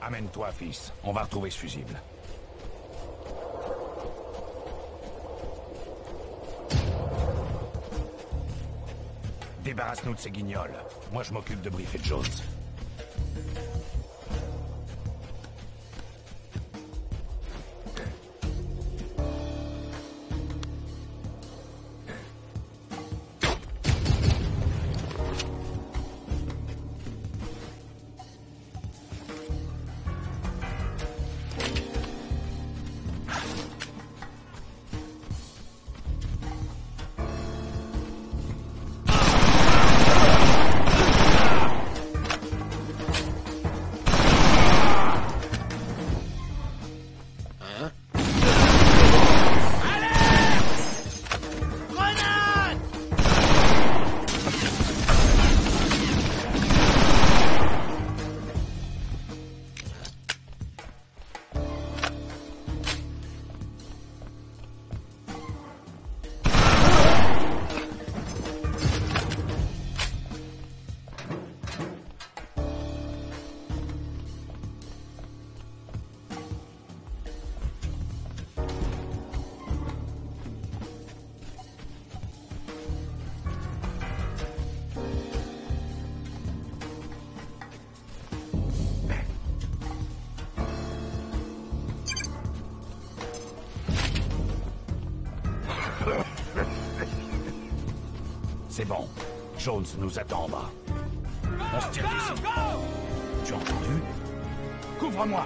Ramène-toi, fils. On va retrouver ce fusible. Débarrasse-nous de ces guignols. Moi, je m'occupe de briefer Jones. C'est bon. Jones nous attend en bas. On se tire d'ici. Tu as entendu? Couvre-moi!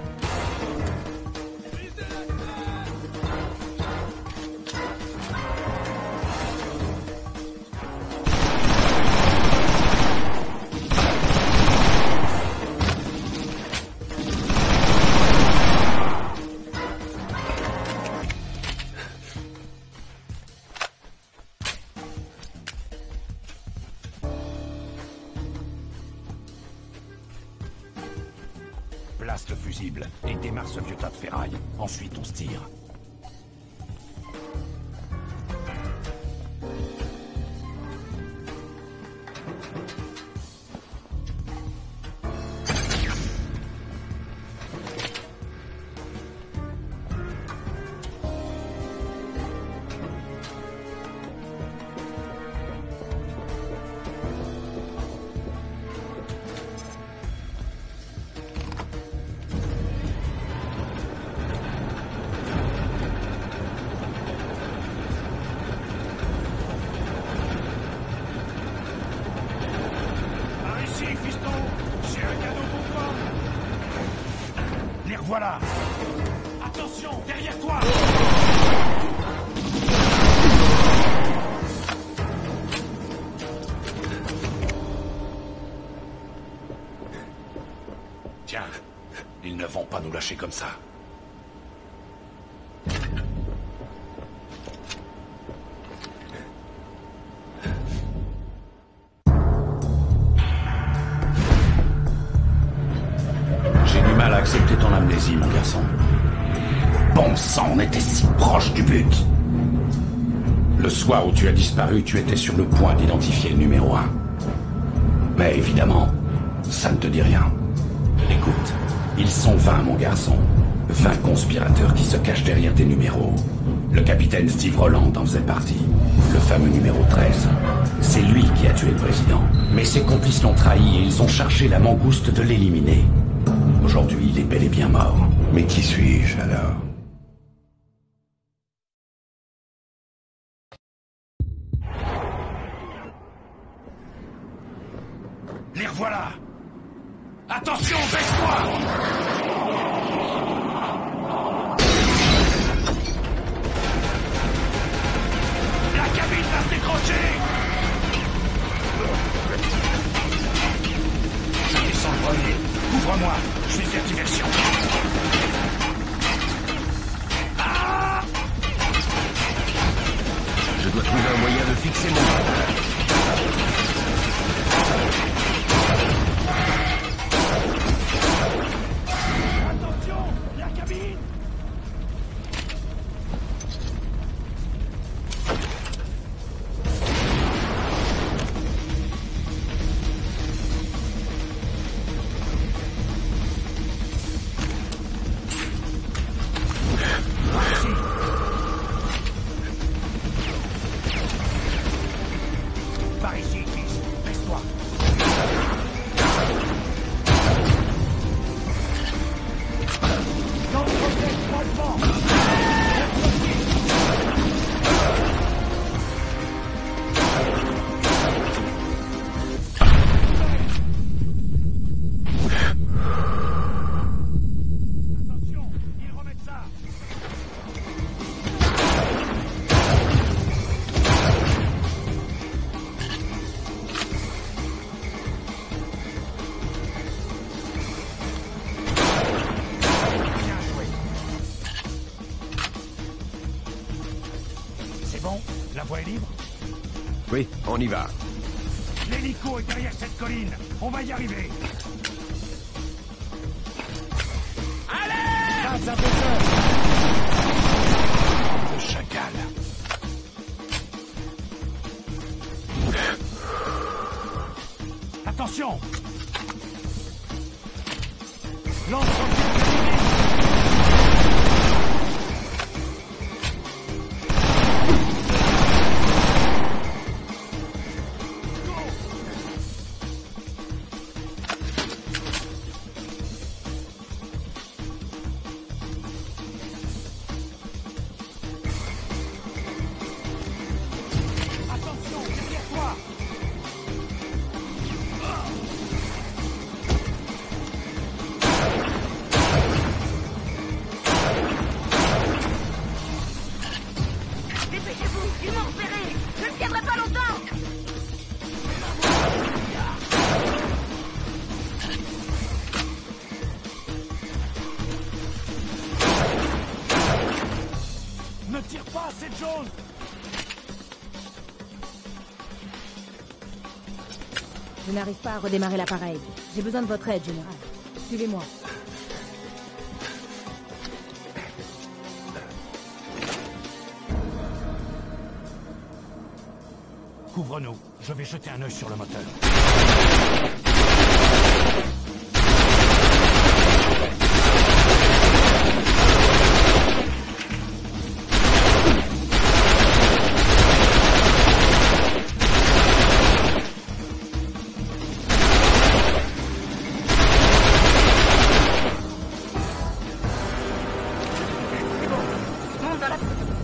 Place le fusible et démarre ce vieux tas de ferraille. Ensuite, on se tire. Voilà! Attention, derrière toi! Tiens, ils ne vont pas nous lâcher comme ça. Accepter ton amnésie, mon garçon. Bon sang, on était si proche du but. Le soir où tu as disparu, tu étais sur le point d'identifier le numéro 1. Mais évidemment, ça ne te dit rien. Écoute, ils sont 20, mon garçon. 20 conspirateurs qui se cachent derrière des numéros. Le capitaine Steve Rowland en faisait partie. Le fameux numéro 13. C'est lui qui a tué le président. Mais ses complices l'ont trahi et ils ont chargé la mangouste de l'éliminer. Aujourd'hui, il est bel et bien mort. Mais qui suis-je, alors? Les revoilà! Attention, baisse-toi! La cabine va se décrocher! Je descends le premier. Couvre-moi, je vais faire diversion. Ah! Je dois trouver un moyen de fixer mon radar. Attention, la cabine! voie est libre? Oui, on y va. L'hélico est derrière cette colline. On va y arriver. Allez! Passe un peu Le chacal. Attention! Lance-roquette terminé. Attention, derrière toi! Dépêchez-vous, ils m'ont repéré. Je ne tiendrai pas longtemps. Ne tire pas, c'est Jones! Je n'arrive pas à redémarrer l'appareil. J'ai besoin de votre aide, général. Suivez-moi. Couvre-nous. Je vais jeter un œil sur le moteur. Monte dans la...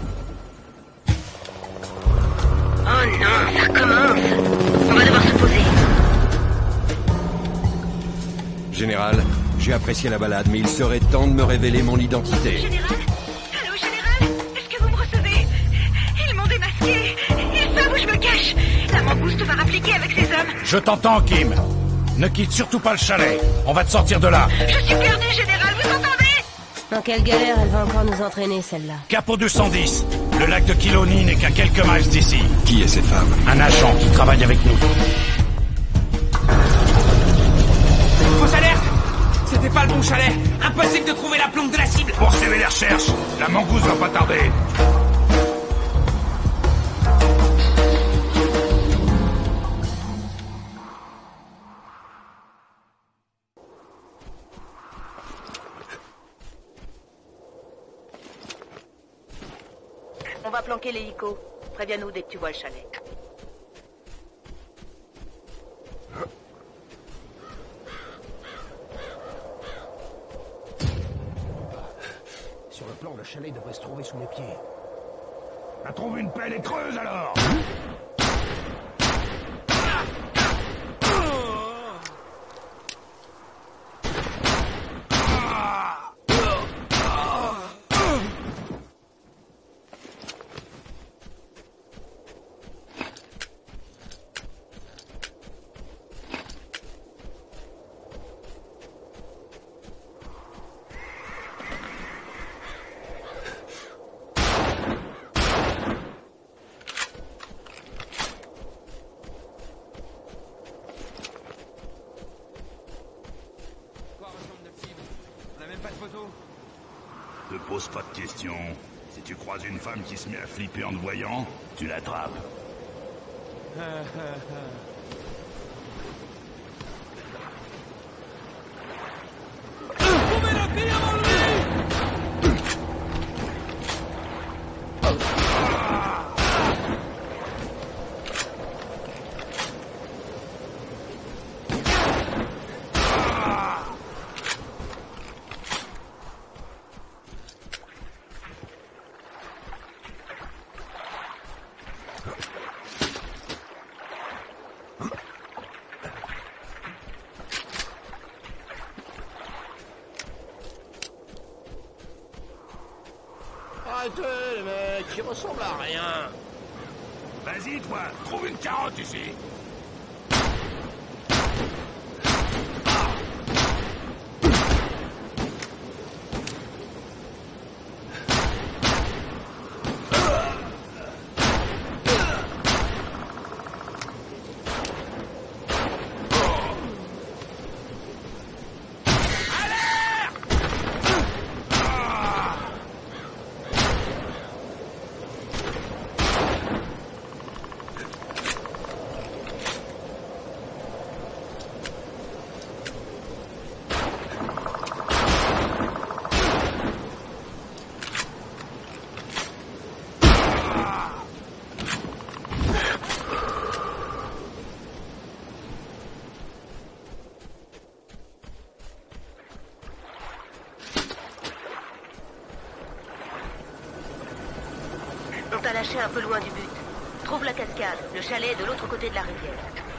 Oh non, ça recommence. On va devoir se poser. Général, j'ai apprécié la balade, mais il serait temps de me révéler mon identité. Général? Allô, général? Est-ce que vous me recevez? Ils m'ont démasqué. Ils savent où je me cache. La mangouste va rappliquer avec ses hommes. Je t'entends, Kim. Ne quitte surtout pas le chalet. On va te sortir de là. Je suis perdu, général, vous entendez? Dans quelle galère elle va encore nous entraîner, celle-là? Capot 210. Le lac de Kiloni n'est qu'à quelques miles d'ici. Qui est cette femme? Un agent qui travaille avec nous. Fausse alerte! C'était pas le bon chalet! Impossible de trouver la plombe de la cible! Poursuivez les recherches. La mangouste va pas tarder. On va planquer l'hélico. Préviens-nous dès que tu vois le chalet. Sur le plan, le chalet devrait se trouver sous mes pieds. On trouve une pelle et creuse alors! Ne pose pas de questions. Si tu croises une femme qui se met à flipper en te voyant, tu l'attrapes. Arrêtez, les mecs, il ressemble à rien. Vas-y, toi, trouve une carotte ici. lâché un peu loin du but. Trouve la cascade. Le chalet est de l'autre côté de la rivière.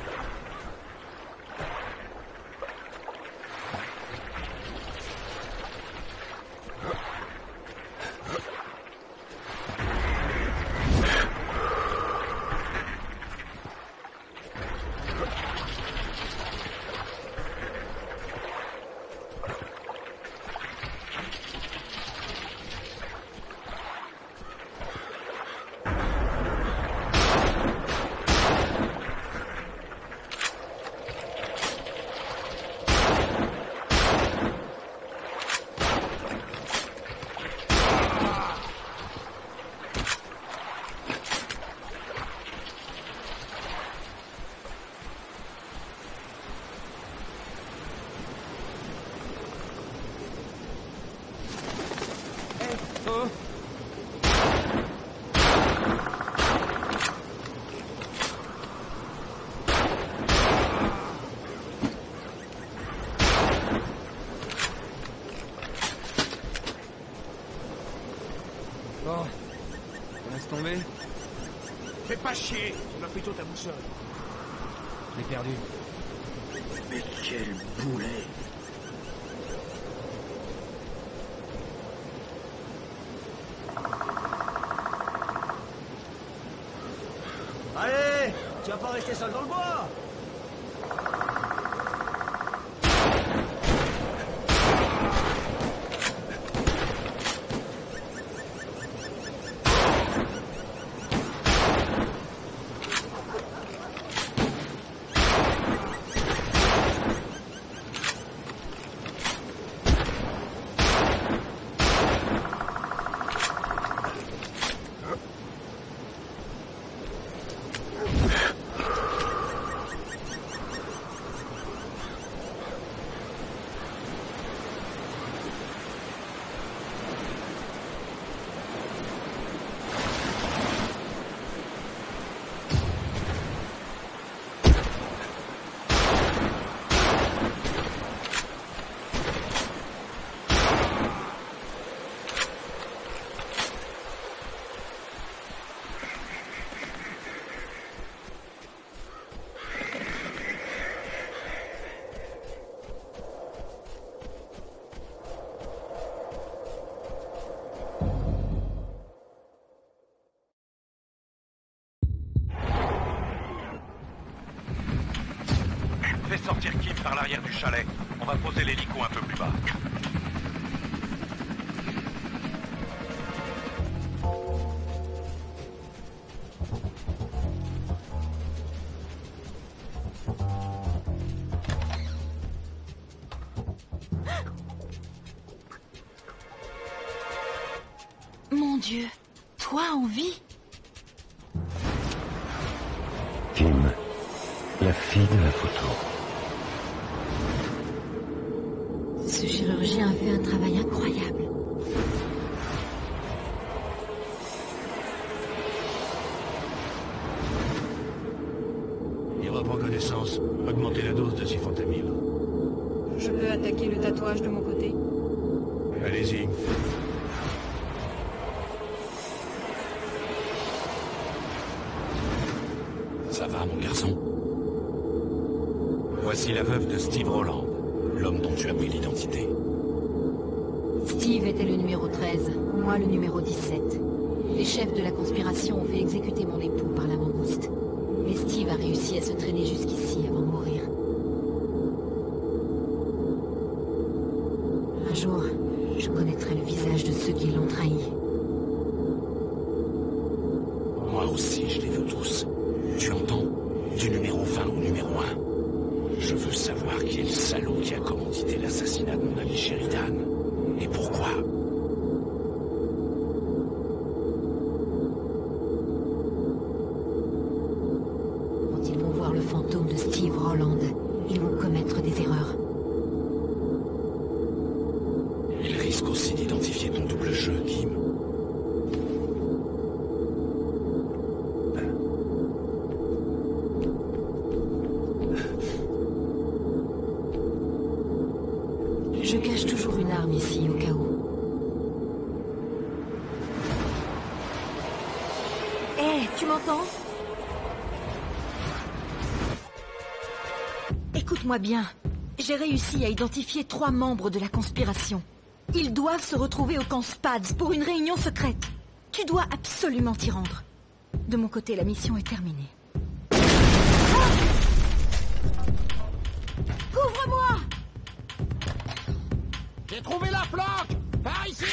Bon, on laisse tomber. Fais pas chier, on a plutôt ta boussole. Je l'ai perdu. Mais quel boulet! Allez, tu vas pas rester seul dans le bois. Fais sortir Kim par l'arrière du chalet. On va poser l'hélico un peu plus bas. Mon Dieu, toi en vie? Kim, la fille de la photo. Ce chirurgien a fait un travail incroyable. Il reprend connaissance. Augmenter la dose de sifentamil. Je peux attaquer le tatouage de mon côté? Allez-y. Ça va, mon garçon? Voici la veuve de Steve Rowland, l'homme dont tu as pris l'identité. Steve était le numéro 13, moi le numéro 17. Les chefs de la conspiration ont fait exécuter mon époux par la mangouste. Mais Steve a réussi à se traîner jusqu'ici avant de mourir. Un jour, je connaîtrai le visage de ceux qui l'ont trahi. Moi aussi, je les veux tous. Tu entends? Du numéro 20 au numéro 1. Je veux savoir qui est le salaud qui a commandité l'assassinat de mon ami Sheridan. Et pourquoi? Quand ils vont voir le fantôme de Steve Rowland, ils vont commettre des erreurs. Il risque aussi d'identifier ton double jeu, Kim. Je cache toujours une arme ici, au cas où. tu m'entends? Écoute-moi bien. J'ai réussi à identifier 3 membres de la conspiration. Ils doivent se retrouver au camp Spads pour une réunion secrète. Tu dois absolument t'y rendre. De mon côté, la mission est terminée. Couvre-moi! J'ai trouvé la planque! Par ici!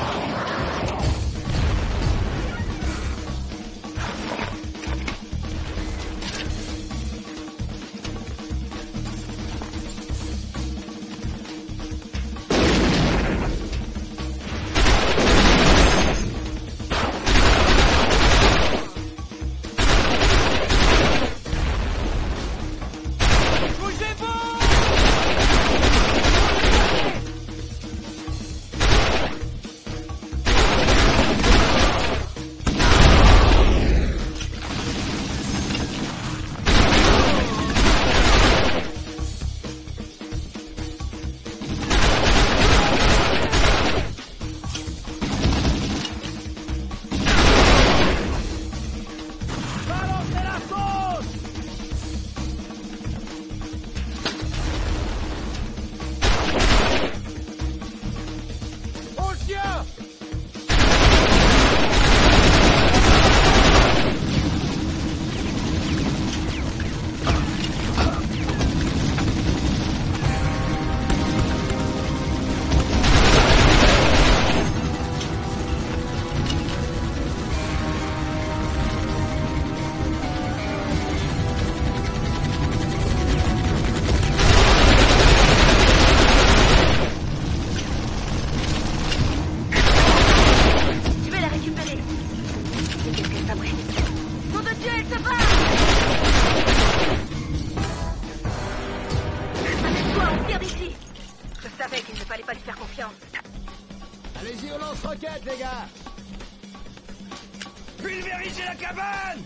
Allez-y au lance-roquettes, les gars! Pulvérisez la cabane!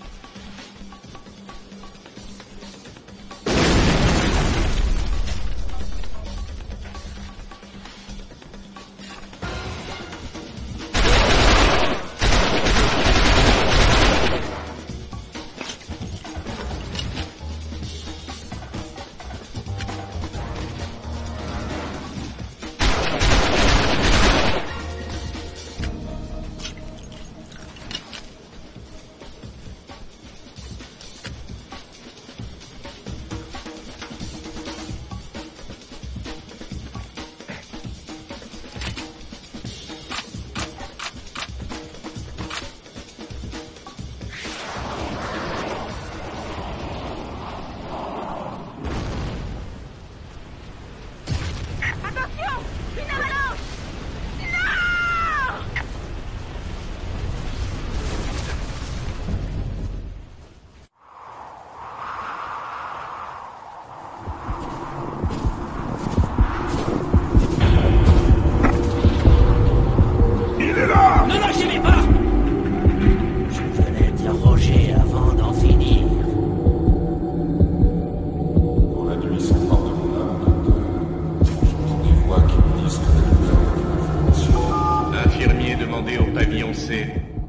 Demandez au pavillon C.